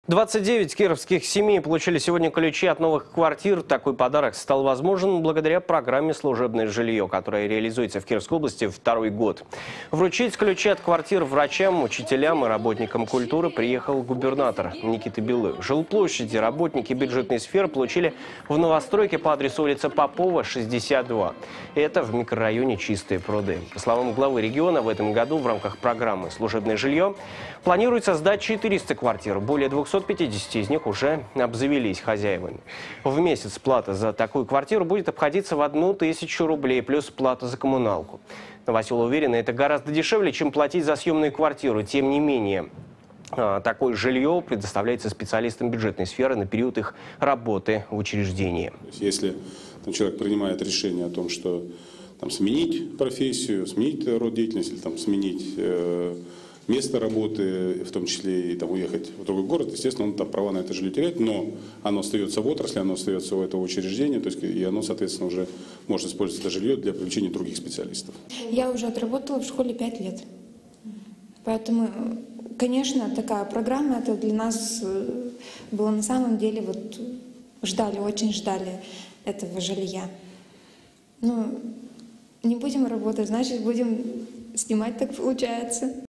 29 кировских семей получили сегодня ключи от новых квартир. Такой подарок стал возможен благодаря программе «Служебное жилье», которая реализуется в Кировской области второй год. Вручить ключи от квартир врачам, учителям и работникам культуры приехал губернатор Никита Белых. Жилплощади работники бюджетной сферы получили в новостройке по адресу улица Попова, 62. Это в микрорайоне Чистые пруды. По словам главы региона, в этом году в рамках программы «Служебное жилье» планируется сдать 400 квартир. Более 250 из них уже обзавелись хозяевами. В месяц плата за такую квартиру будет обходиться в 1000 рублей, плюс плата за коммуналку. Новоселы уверены, это гораздо дешевле, чем платить за съемную квартиру. Тем не менее, такое жилье предоставляется специалистам бюджетной сферы на период их работы в учреждении. Если человек принимает решение о том, что сменить профессию, сменить род деятельности, или сменить место работы, в том числе и уехать в другой город, естественно, он права на это жилье теряет, но оно остается в отрасли, оно остается у этого учреждения, то есть и оно, соответственно, уже может использовать это жилье для привлечения других специалистов. Я уже отработала в школе 5 лет. Поэтому, конечно, такая программа, это для нас было на самом деле, очень ждали этого жилья. Не будем работать, значит, будем снимать, так получается.